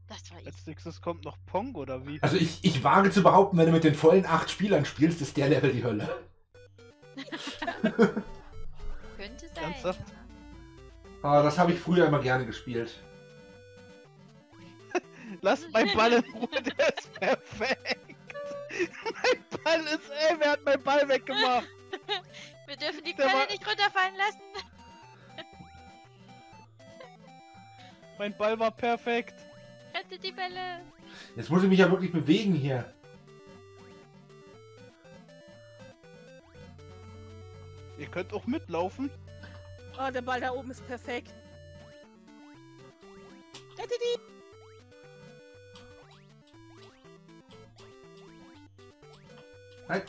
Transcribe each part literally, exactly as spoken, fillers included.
Das war ich. Als nächstes kommt noch Pong, oder wie? Also ich, ich wage zu behaupten, wenn du mit den vollen acht Spielern spielst, ist der Level die Hölle. Könnte sein. Ernsthaft? Aber das habe ich früher immer gerne gespielt. Lass meinen Ball in Ruhe, der ist perfekt. Mein Ball ist, ey, wer hat meinen Ball weggemacht? Wir dürfen die Der Bälle war- nicht runterfallen lassen. Mein Ball war perfekt. Rette die Bälle. Jetzt muss ich mich ja wirklich bewegen hier. Ihr könnt auch mitlaufen. Oh, der Ball da oben ist perfekt. Rette die! Nein.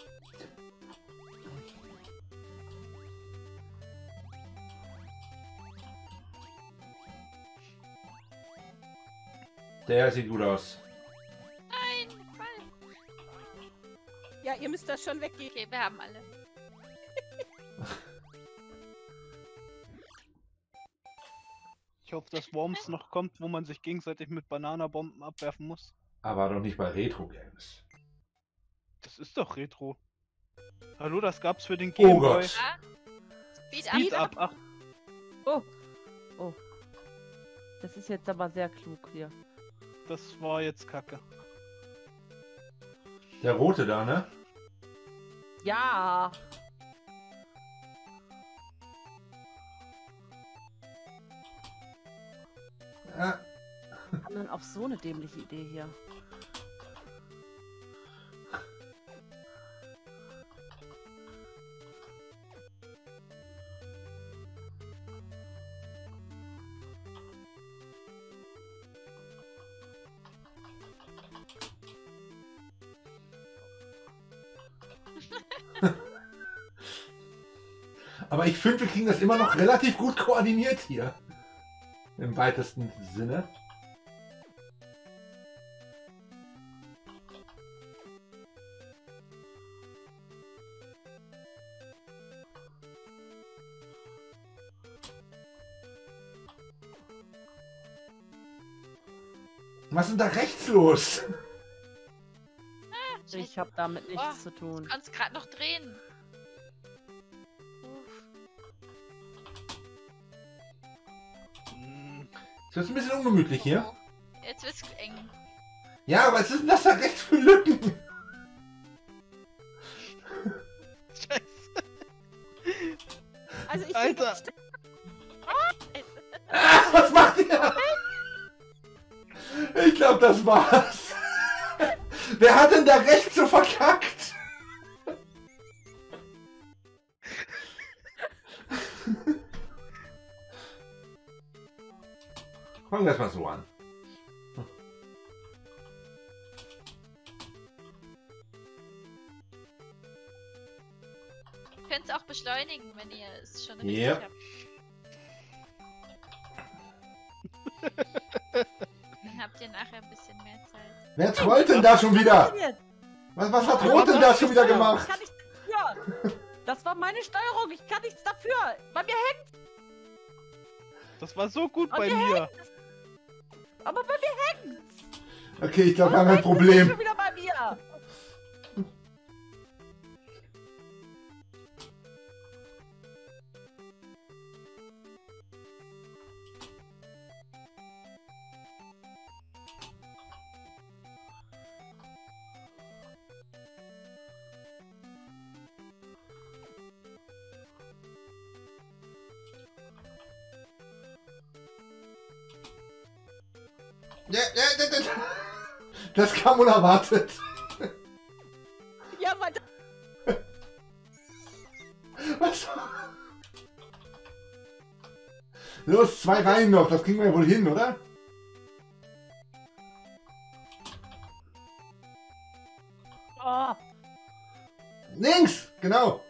Der sieht gut aus. Nein, Ball. Ja, ihr müsst das schon weggehen. Okay, wir haben alle. Ich hoffe, dass Worms noch kommt, wo man sich gegenseitig mit Bananabomben abwerfen muss. Aber doch nicht bei Retro Games. Das ist doch Retro. Hallo, das gab's für den Oh Game Boy. Gott. Ah, Speed, Speed up. up. Ach, Oh. Oh. Das ist jetzt aber sehr klug hier. das war jetzt Kacke. Der rote da, ne? Ja. Ja. Kam dann auf so eine dämliche Idee hier. Aber ich finde, wir kriegen das immer noch relativ gut koordiniert hier. Im weitesten Sinne. Was ist denn da rechts los? Ich habe damit nichts Oh, zu tun. Du kannst gerade noch drehen. Uff. Hm, Ist das ein bisschen ungemütlich hier? Oh. Jetzt wird's eng. Ja, was ist denn das da rechts für Lücken? Scheiße. Also ich Alter. bin Ah, was macht ihr? Ich glaube, das war's. Wer hat denn da rechts so verkackt? Fangen wir das mal so an. Ihr könnt es auch beschleunigen, wenn ihr es schon richtig Yep. habt. Dann habt ihr nachher ein bisschen mehr Zeit. Wer trollt denn da schon wieder? Was, was hat Rot denn da schon wieder Ich gemacht? kann nichts dafür. Das war meine Steuerung. Ich kann nichts dafür. Bei mir hängt. Das war so gut Und bei ihr mir. Aber bei mir hängt. Okay, ich glaube, wir haben ein Schon Problem. wieder bei mir. Ja, ja, ja, ja. Das kam unerwartet. ja, weil Was? Los, zwei Reihen noch. Das kriegen wir ja wohl hin, oder? Oh. Links! Genau.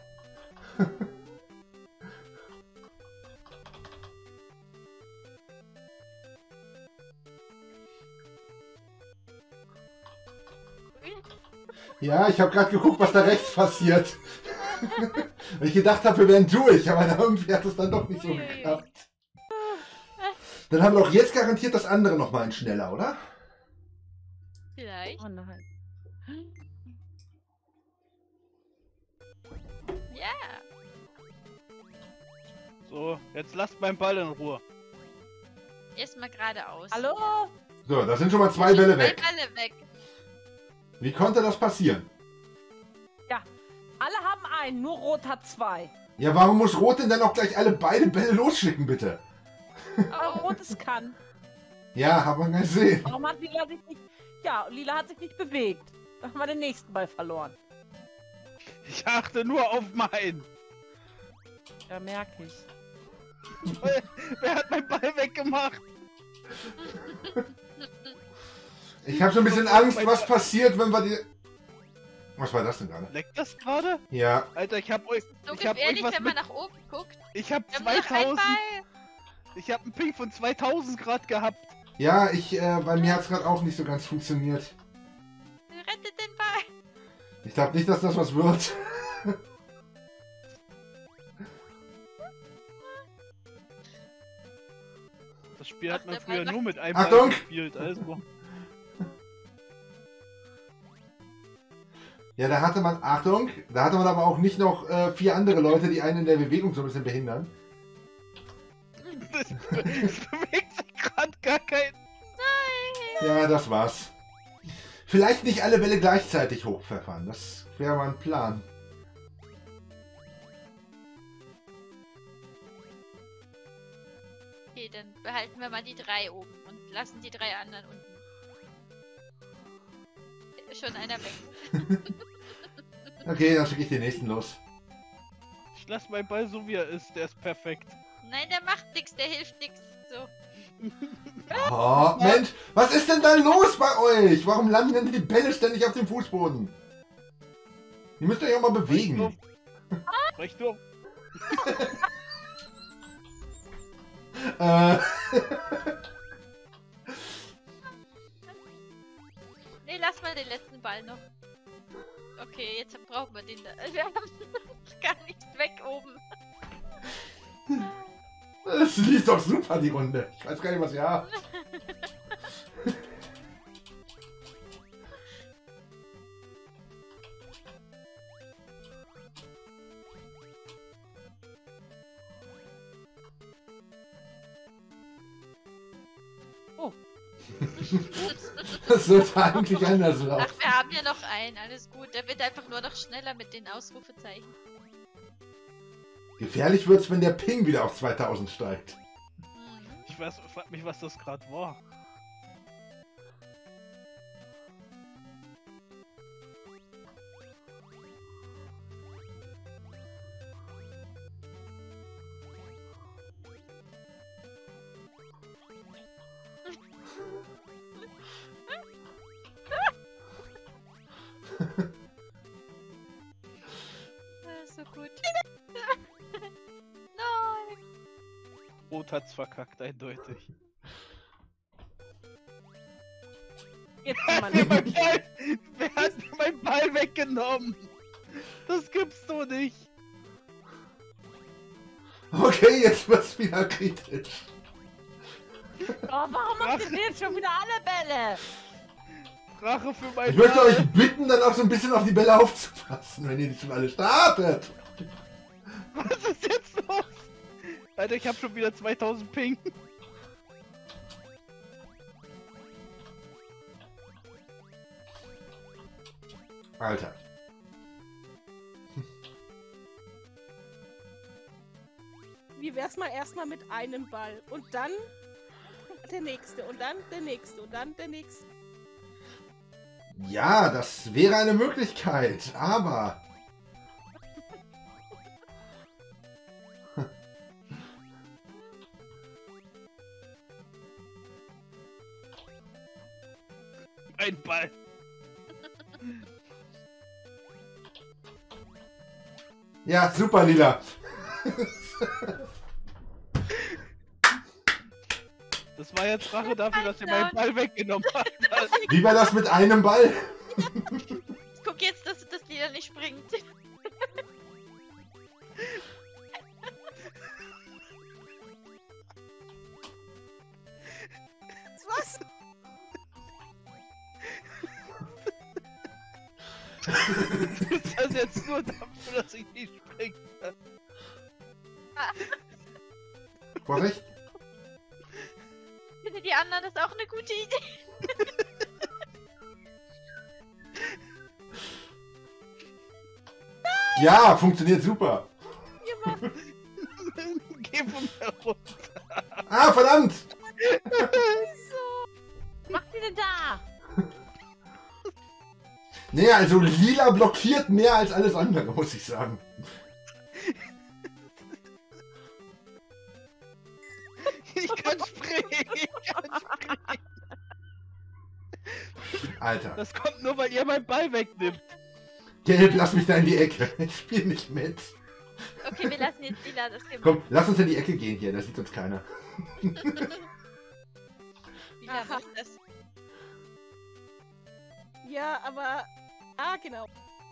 Ja, ich habe gerade geguckt, was da rechts passiert. Weil ich gedacht habe, wir wären durch, aber da irgendwie hat es dann doch nicht so geklappt. Dann haben wir auch jetzt garantiert das andere noch mal ein schneller, oder? Vielleicht. Oh nein. Ja. So, jetzt lasst meinen Ball in Ruhe. Erstmal geradeaus. Hallo? So, da sind schon mal zwei Bälle Zwei weg. Bälle weg. Wie konnte das passieren? Alle haben einen, nur Rot hat zwei. Ja, warum muss Rot denn dann auch gleich alle beide Bälle losschicken, bitte? Aber Oh. Rot es kann. Ja, haben wir gesehen. Warum hat Lila sich nicht... Ja, Lila hat sich nicht bewegt. Da haben wir den nächsten Ball verloren. Ich achte nur auf meinen. Ja, merke ich. Wer hat meinen Ball weggemacht? Ich habe so ein bisschen Angst, was passiert, wenn wir die... Was war das denn gerade? Leckt das gerade? Ja, Alter, ich hab euch. So ich hab euch gefährlich, was wenn man mit. nach oben guckt. Ich hab Wir haben nur noch einen zweitausend. Ball. Ich hab einen Ping von zweitausend Grad gehabt. ja, ich, äh, bei mir hat es gerade auch nicht so ganz funktioniert. Rettet den Ball. Ich glaube nicht, dass das was wird. Das Spiel hat Ach, man der Ball früher macht- nur mit einem Achtung! Ball gespielt. Also. Ja, da hatte man, Achtung, da hatte man aber auch nicht noch äh, vier andere Leute, die einen in der Bewegung so ein bisschen behindern. Das, das bewegt sich gerade gar kein. Ja, das war's. Vielleicht nicht alle Bälle gleichzeitig hochpfeffern, das wäre mal ein Plan. Okay, dann behalten wir mal die drei oben und lassen die drei anderen unten. Schon einer weg. Okay, dann schicke ich den nächsten los. Ich lass meinen Ball so wie er ist, der ist perfekt. Nein, der macht nichts, der hilft nichts. So. Oh, Mensch, was ist denn da los bei euch? Warum landen denn die Bälle ständig auf dem Fußboden? Ihr müsst euch auch mal bewegen. Recht durch. Äh, Nee, lass mal den letzten Ball noch. Okay, jetzt brauchen wir den da. Wir haben gar nichts weg oben. das lief doch super, die Runde. Ich weiß gar nicht, was ihr habt. Oh. Das sollte eigentlich anders Ach, laufen. wir haben ja noch einen, alles gut. Der wird einfach nur noch schneller mit den Ausrufezeichen. Gefährlich wird's, wenn der Ping wieder auf zweitausend steigt. Mhm. Ich weiß, frag mich, was das gerade war. Ah, so gut. Nein! Rot hat's verkackt, eindeutig. Jetzt kann man Wer hat mir nicht. meinen Ball, wer hat mir meinen Ball weggenommen? Das gibt's doch nicht. Okay, jetzt wird's wieder kritisch. Oh, warum habt ihr denn jetzt schon wieder alle Bälle? Rache für meinen Ich möchte Ball. euch bitten, dann auch so ein bisschen auf die Bälle aufzupassen, wenn ihr nicht schon alle startet. Was ist jetzt los? Alter, ich hab schon wieder zweitausend Ping. Alter. Wie wär's mal erstmal mit einem Ball und dann der nächste und dann der nächste und dann der nächste. Ja, das wäre eine Möglichkeit, aber... Ein Ball. Ja, super, Lila. Das war jetzt Rache dafür, dass ihr meinen Ball weggenommen habt. Wie war das mit einem Ball? Ich guck jetzt, dass das Lieder nicht springt. Was? Ist das jetzt nur dafür, dass ich nicht springen kann? Vorsicht. Finden die anderen das auch eine gute Idee? Ja, funktioniert super. Geh von mir runter. Ah, verdammt. Was macht ihr denn da? Naja, also lila blockiert mehr als alles andere, muss ich sagen. Ich kann springen. Ich kann springen. Alter. Das kommt nur, weil ihr meinen Ball wegnimmt. Gelb, lass mich da in die Ecke. Ich spiel nicht mit. Okay, wir lassen jetzt Lila das hier. Komm, lass uns in die Ecke gehen hier, da sieht uns keiner. Lila Aha. macht das. Ja, aber... Ah, genau.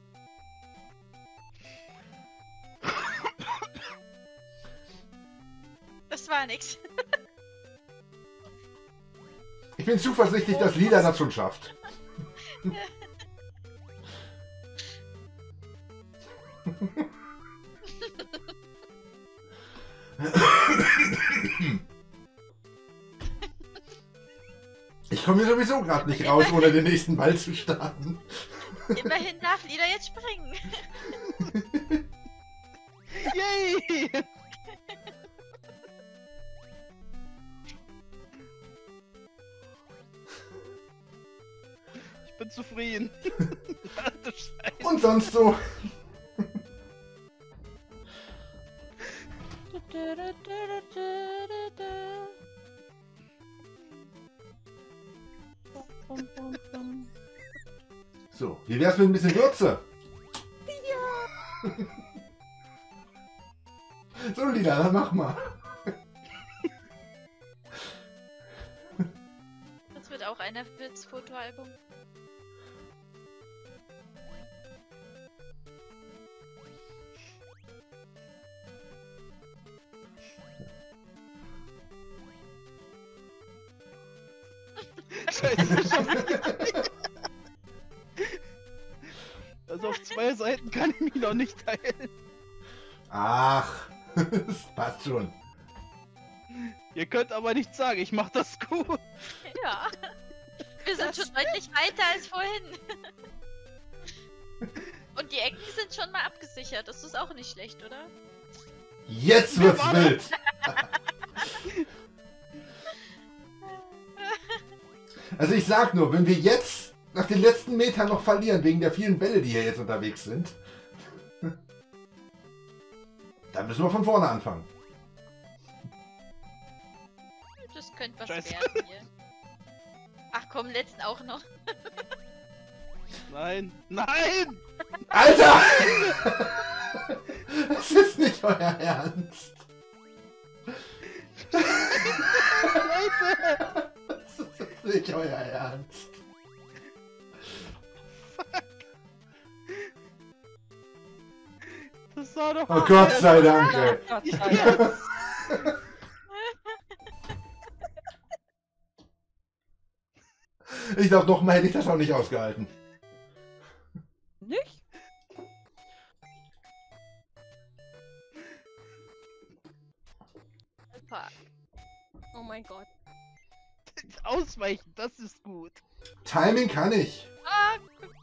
Das war nix. Ich bin zuversichtlich, dass Lila das schon schafft. Ich komme hier sowieso gerade nicht raus, ohne den nächsten Ball zu starten. Immerhin darf Lila jetzt springen. Yay! Ich bin zufrieden. Ach du Scheiße. Und sonst so. So, wie wär's mit ein bisschen Würze? Ja. So, Lila, dann mach mal. Das wird auch ein Blitzfotoalbum. Scheiße, schon wieder. Also auf zwei Seiten kann ich mich noch nicht teilen. Ach, das passt schon. Ihr könnt aber nicht sagen, ich mach das gut. Ja. Wir sind Das schon deutlich weiter als vorhin. Und die Ecken sind schon mal abgesichert. Das ist auch nicht schlecht, oder? Jetzt wird's war wild. Also ich sag nur, wenn wir jetzt nach den letzten Metern noch verlieren, wegen der vielen Bälle, die hier jetzt unterwegs sind, dann müssen wir von vorne anfangen. Das könnte was Scheiße. werden hier. Ach komm, letzten auch noch. Nein, nein! Alter! Das ist nicht euer Ernst. Leute! Das ist nicht euer Ernst. Das war doch... Oh Gott sei Dank, ey. Gott sei Dank. Ich glaube, nochmal hätte ich das auch nicht ausgehalten. Nicht? Super. Oh mein Gott. Ausweichen, das ist gut. Timing kann ich. Ah,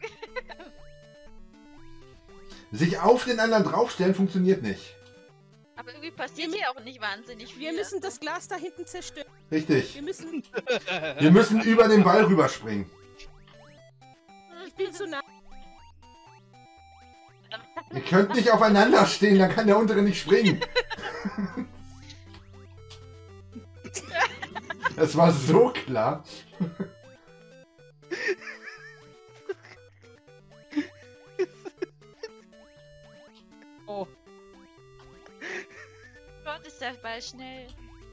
Sich auf den anderen draufstellen funktioniert nicht. aber irgendwie passiert hier auch nicht wahnsinnig viel. Wir müssen das Glas da hinten zerstören. Richtig. Wir müssen... Wir müssen über den Ball rüberspringen. Ich bin zu nah. Ihr könnt nicht aufeinander stehen, dann kann der untere nicht springen. Das war so klar. Oh. Gott, ist der Ball schnell.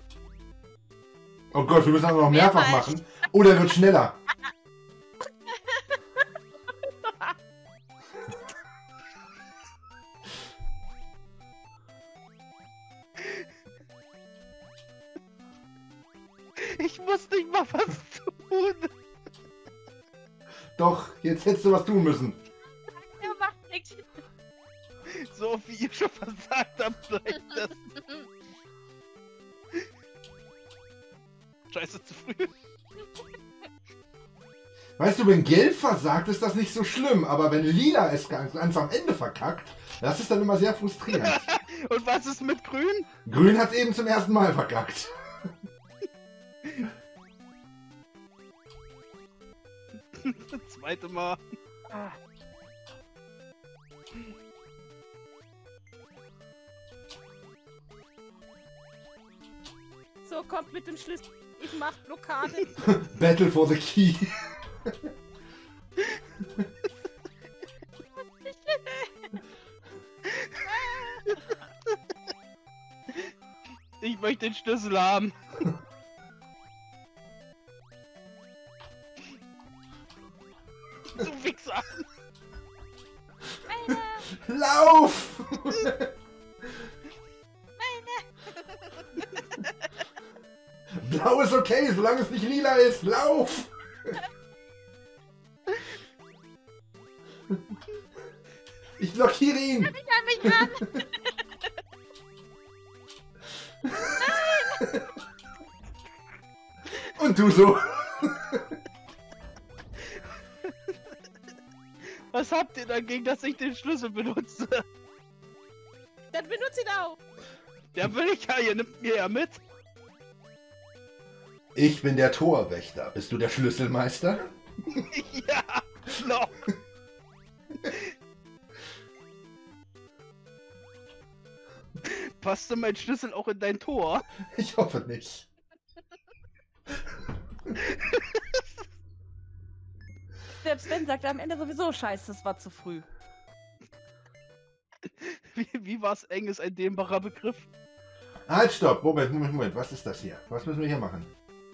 Oh Gott, wir müssen das noch mehrfach Mehrmals. machen. Oh, der wird schneller. Ich muss nicht mal was Doch, jetzt hättest du was tun müssen. Ja, macht nichts. So wie ihr schon versagt habt, bleibt das. Scheiße, zu früh. Weißt du, wenn Gelb versagt, ist das nicht so schlimm, aber wenn Lila es ganz, ganz am Ende verkackt, das ist dann immer sehr frustrierend. Und was ist mit Grün? Grün hat eben zum ersten Mal verkackt. Zweite Mal. Ah. So, kommt mit dem Schlüssel. Ich mach Blockade. Battle for the Key. Ich möchte den Schlüssel haben. Du Wichser. Lauf! Blau ist okay, solange es nicht lila ist. Lauf! Ich blockiere ihn! Ich kann mich ran. Und du so. Was habt ihr dagegen, dass ich den Schlüssel benutze? Dann benutze ihn auch. Der will ich ja, ihr nimmt mir ja mit. Ich bin der Torwächter. Bist du der Schlüsselmeister? Ja, noch. Passte mein Schlüssel auch in dein Tor? Ich hoffe nicht. Selbst wenn, sagt er am Ende sowieso, scheiße, das war zu früh. Wie, wie war's eng ist ein dehnbarer Begriff? Halt, stopp. Moment, Moment, Moment. Was ist das hier? Was müssen wir hier machen?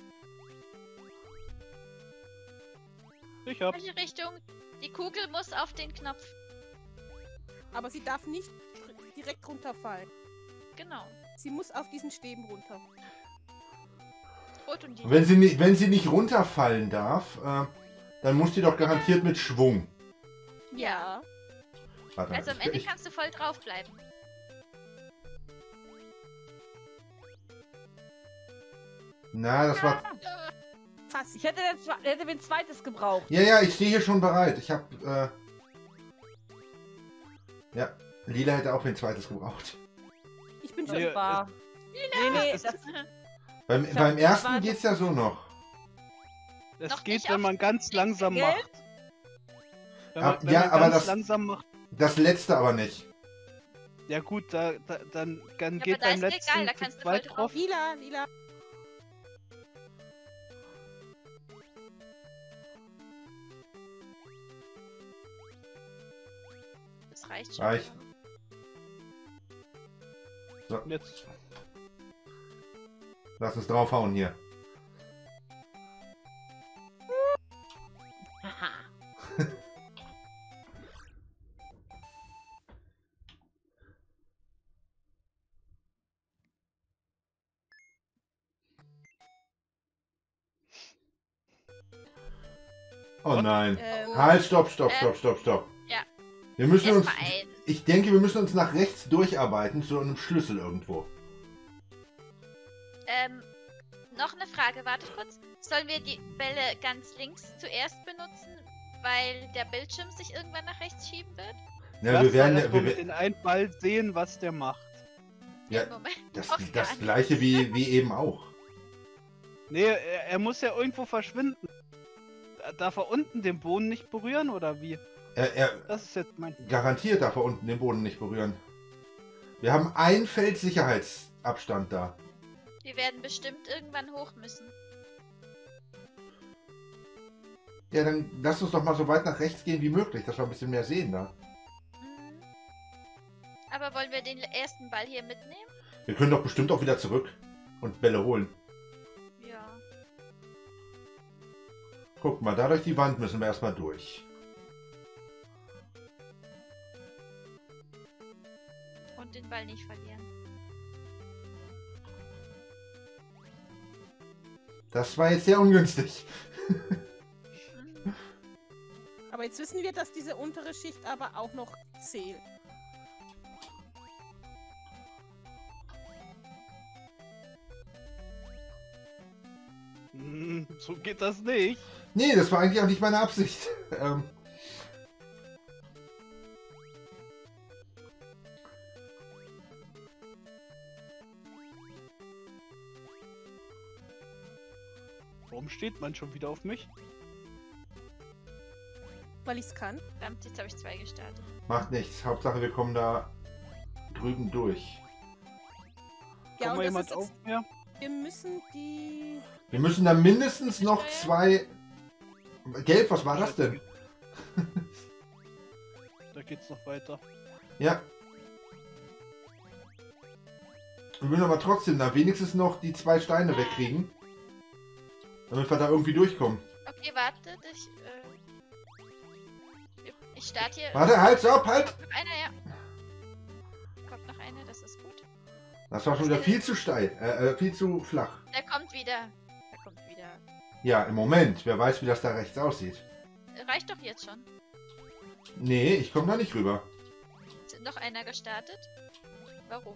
Ich hab's. Welche Richtung? Die Kugel muss auf den Knopf. Aber sie darf nicht direkt runterfallen. Genau. Sie muss auf diesen Stäben runter. Rot und lila. Wenn sie, nicht, wenn sie nicht runterfallen darf, äh, dann muss die doch garantiert mit Schwung. Ja. Warte, Also am ich- Ende ich, kannst du voll drauf bleiben. Na, das war... Fast. Ich hätte, jetzt, hätte ein zweites gebraucht. Ja, ja, ich stehe hier schon bereit. Ich hab, äh... Ja, Lila hätte auch ein zweites gebraucht. Ich bin Das schon. Nee, war... Nee, nee, es- das, Beim, Ich beim hab- ersten warte. geht's ja so noch. Es Noch geht, nicht wenn auf man ganz langsam Geld? macht. Wenn man, Ah, wenn ja, man aber ganz das- langsam macht. Das letzte aber nicht. Ja gut, da, da, dann, dann Ja, geht aber da beim ist letzten egal, da zu kannst du zweit voll drauf. Lila, lila. Das reicht schon. Reicht. Und Jetzt. Lass uns draufhauen hier. Haha. Oh nein. Ähm, Halt, stopp, stopp, Ähm, stopp, stopp, stopp. ja. Wir müssen uns... Erstmal ein. Ich denke, wir müssen uns nach rechts durcharbeiten zu einem Schlüssel irgendwo. Ähm, noch eine Frage, warte kurz. Sollen wir die Bälle ganz links zuerst benutzen, weil der Bildschirm sich irgendwann nach rechts schieben wird? Ja, Lass wir werden... mal Wir, erstmal mit wir, den einen Ball sehen, was der macht. ja, Moment. das, Doch gar das nicht. gleiche wie, wie eben auch. Nee, er, er muss ja irgendwo verschwinden. Darf er unten den Boden nicht berühren oder wie? Er, er Das ist jetzt mein... garantiert darf er unten den Boden nicht berühren. Wir haben ein Feld Sicherheitsabstand da. Wir werden bestimmt irgendwann hoch müssen. Ja, dann lass uns doch mal so weit nach rechts gehen wie möglich, dass wir ein bisschen mehr sehen da. Mhm. Aber wollen wir den ersten Ball hier mitnehmen? Wir können doch bestimmt auch wieder zurück und Bälle holen. Ja. Guck mal, da durch die Wand müssen wir erstmal durch. Und den Ball nicht verlieren. Das war jetzt sehr ungünstig. Mhm. Aber jetzt wissen wir, dass diese untere Schicht aber auch noch zählt. Hm, so geht das nicht. Nee, das war eigentlich auch nicht meine Absicht. ähm. Warum steht man schon wieder auf mich? Weil ich es kann. Verdammt, jetzt habe ich zwei gestartet. Macht nichts. Hauptsache, wir kommen da drüben durch. Ja, Kommt und mal das jemand ist auf jetzt, mir? wir müssen die... Wir müssen da mindestens noch zwei... Gelb, was war das denn? Da geht's noch weiter. Ja. Wir müssen aber trotzdem da wenigstens noch die zwei Steine wegkriegen. Damit wir da irgendwie durchkommen. Okay, wartet, ich, äh... Ich starte hier... Warte, halt, stopp, halt! Noch einer, ja. Kommt noch einer, das ist gut. Das war schon wieder viel zu steil. Äh, äh, viel zu flach. Der kommt wieder. Der kommt wieder. Ja, im Moment. Wer weiß, wie das da rechts aussieht. Reicht doch jetzt schon. Nee, ich komme da nicht rüber. Ist noch einer gestartet? Warum?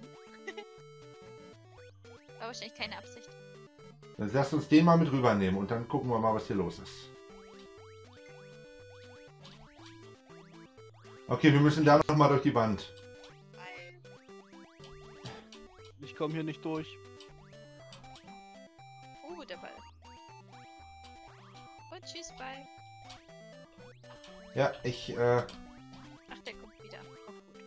War wahrscheinlich keine Absicht. Dann lasst uns den mal mit rübernehmen und dann gucken wir mal, was hier los ist. Okay, wir müssen da noch mal durch die Wand. Ich komme hier nicht durch. Uh, der Ball. Und tschüss, Ball. Ja, ich, äh... Ach, der kommt wieder. Auch gut.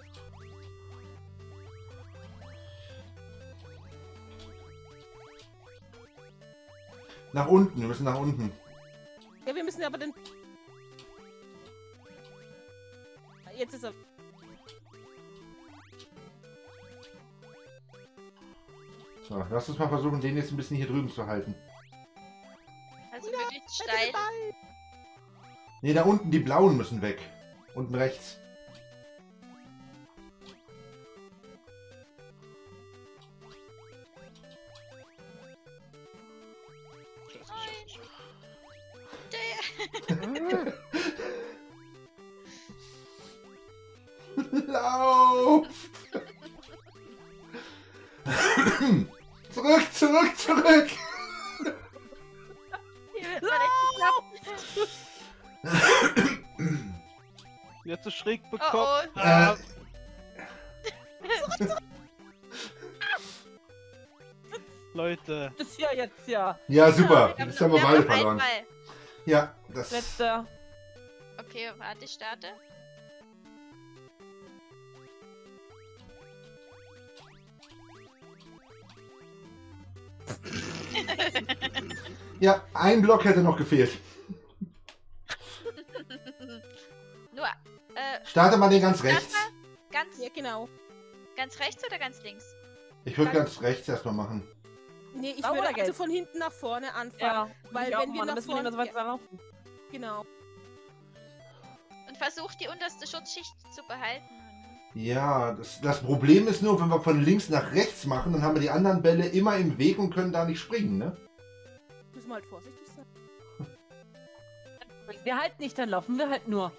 Nach unten, wir müssen nach unten. Ja, wir müssen aber den... Jetzt ist er... So, lass uns mal versuchen, den jetzt ein bisschen hier drüben zu halten. Also möglichst steil. Ne, da unten, die blauen müssen weg. Unten rechts. Scheiße, Nein. scheiße, scheiße. Der. Lauf! Zurück, zurück, zurück! Hier wird mal echt geklappt. Jetzt so schräg Oh bekommen. oh. Ah, Äh, Leute. Das ist ja jetzt ja. ja, super. Wir haben, Jetzt haben wir wir beide haben noch verloren. einmal. Ja, das... Letzter. Okay, warte, ich starte. Ja, ein Block hätte noch gefehlt. Nur, äh, Starte mal den ganz start rechts. mal ganz, Ja, genau. ganz rechts oder ganz links? Ich würde ganz rechts erstmal machen. Nee, ich Blau würde oder also gelb? von hinten nach vorne anfangen. Ja. Weil ich auch wenn wir mal, dann nach müssen wir nicht mehr so vorne... weit laufen. Genau. Und versucht die unterste Schutzschicht zu behalten. Ja, das, das Problem ist nur, wenn wir von links nach rechts machen, dann haben wir die anderen Bälle immer im Weg und können da nicht springen, ne? Müssen wir halt vorsichtig sein. Wir halten nicht, dann laufen wir halt nur.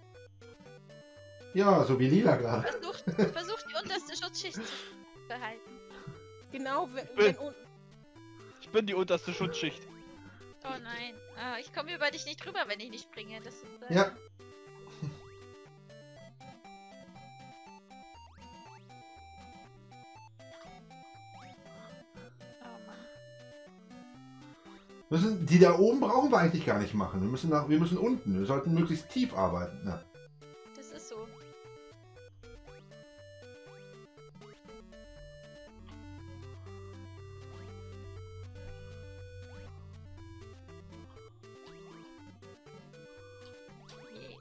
Ja, so wie Lila gerade. Versucht, versucht die unterste Schutzschicht zu behalten. Genau, wenn... bin- wenn un- Ich bin die unterste Schutzschicht. Oh nein. Ah, ich komme über dich nicht drüber, wenn ich nicht springe. Das ist, äh, Ja. Oh Mann. Müssen, die da oben brauchen wir eigentlich gar nicht machen. Wir müssen, nach, wir müssen unten. Wir sollten möglichst tief arbeiten. Na. Das ist so. Je.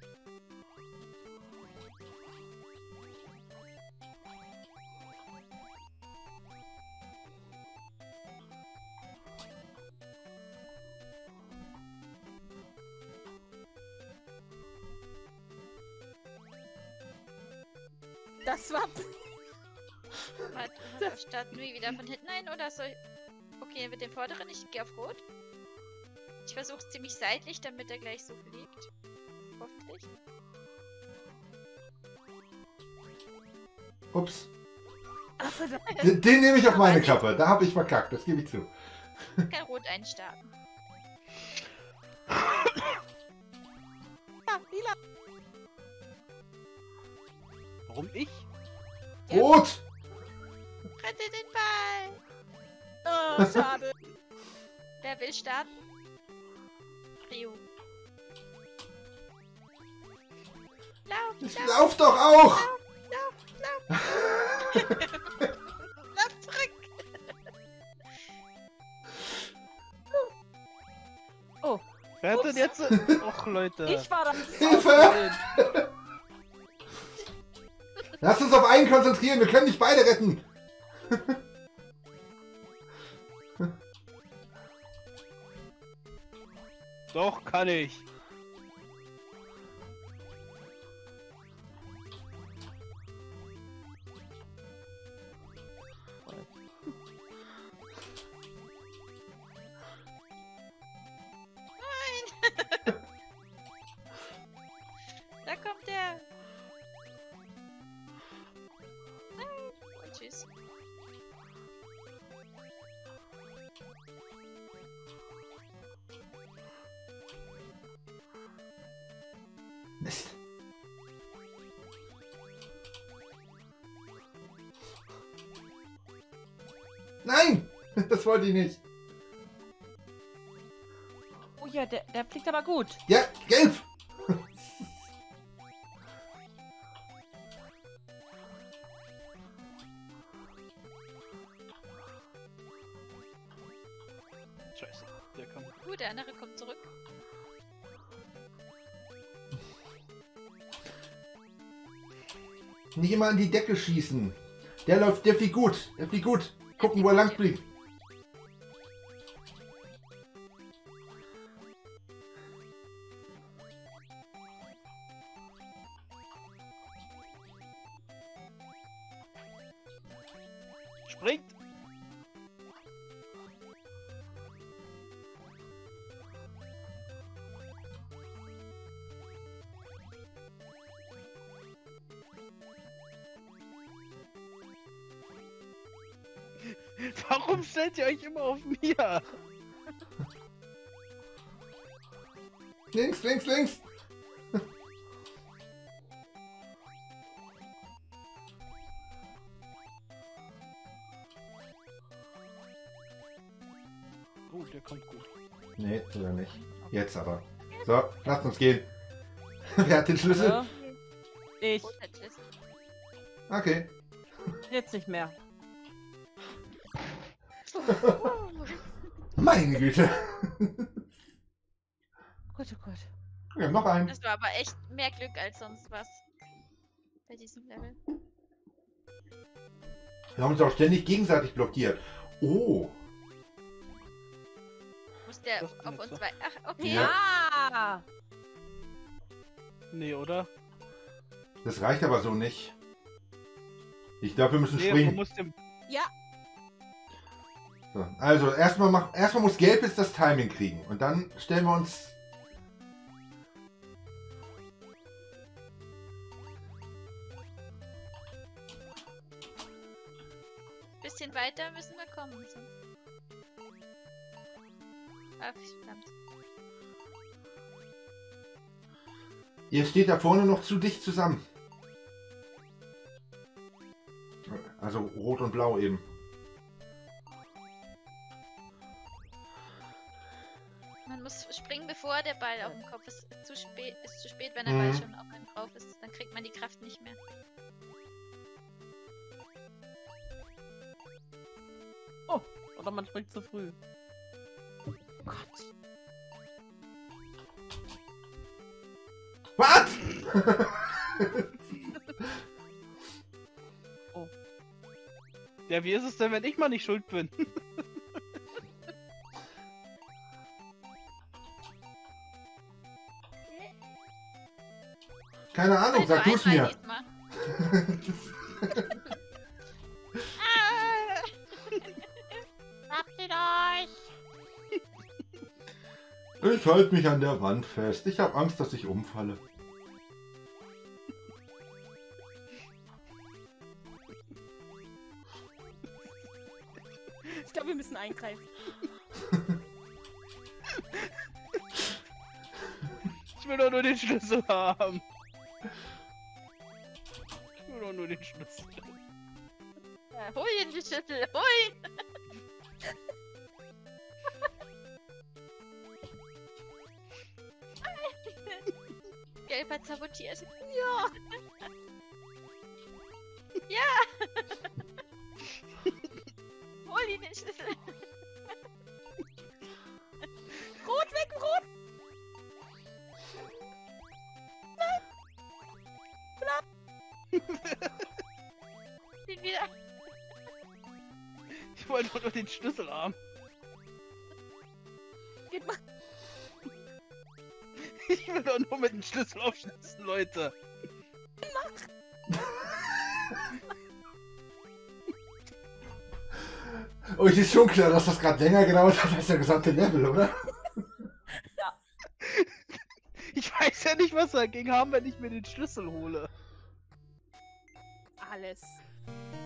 Das war... Warte, starten wir wieder von hinten ein oder soll... Okay, mit dem vorderen, ich gehe auf Rot. Ich versuche es ziemlich seitlich, damit er gleich so fliegt. Oh hoffentlich. Ups. Ach, verdammt. Den, den nehme ich auf meine Kappe. Da habe ich verkackt, das gebe ich zu. Kein Rot einstarten. Ja, lila. Warum ich? Rot! Rette den Ball! Oh, schade. Wer will starten? Rio. Lauf, Ich lauf, lauf doch auch! lauf, lauf! Lauf zurück! Oh, Wer hat denn jetzt... Och, Leute. ich war das. Hilfe! Lass uns auf einen konzentrieren, wir können nicht beide retten. Doch, kann ich. Da kommt der. Nein. Und tschüss. Mist. Nein! Das wollte ich nicht. Oh ja, der, der fliegt aber gut. Ja, gelb! Scheiße, der kommt. Gut, der andere kommt zurück. Nicht immer an die Decke schießen. Der läuft, der fliegt gut. Der fliegt gut. Gucken, wo er lang fliegt. Springt! Warum stellt ihr euch immer auf mir? Links, links, links. Oh, der kommt gut. Nee, oder nicht. Jetzt aber. So, lasst uns gehen. Wer hat den Schlüssel? Ja. Ich. Rot hat Schlüssel. Okay. Jetzt nicht mehr. Meine Güte. Gut, oh Gott. Wir haben noch einen. Das war aber echt mehr Glück als sonst was. Bei diesem Level. Wir haben uns auch ständig gegenseitig blockiert. Oh. Muss der Das bin auf ich uns so. wei... Ach, okay. Ja. Ah! Nee, oder? Das reicht aber so nicht. Ich glaube, wir müssen Nee, springen. man muss dem... Ja, So, also erstmal mach, erstmal muss Gelb jetzt das Timing kriegen und dann stellen wir uns. Bisschen weiter müssen wir kommen. Sonst... Ach, verdammt. Ihr steht da vorne noch zu dicht zusammen. Also Rot und Blau eben. Man muss springen, bevor der Ball auf dem Kopf ist. Zu spät, ist zu spät, wenn der Mhm. Ball schon auf einem drauf ist. Dann kriegt man die Kraft nicht mehr. Oh, oder man springt zu früh. Oh Gott. Was? Ja, wie ist es denn, wenn ich mal nicht schuld bin? Keine Ahnung, Also sag du es einmal mir. diesmal. Ah! Habt ihr euch? Ich halte mich an der Wand fest. Ich habe Angst, dass ich umfalle. eingreifen. Ich will doch nur den Schlüssel haben. Ich will doch nur den Schlüssel. Ja, hol ihn die Schüssel, hol ihn! Gelb hat sabotiert. Ja! Ja! Hol ihn den Schlüssel. Rot weg, rot! Den wieder. Ich wollte doch nur den Schlüssel haben. Geht mal. Ich will doch nur mit dem Schlüssel aufschließen, Leute. Euch ist schon klar, dass das gerade länger gedauert hat als der gesamte Level, oder? Ich weiß ja nicht, was wir dagegen haben, wenn ich mir den Schlüssel hole. Alles.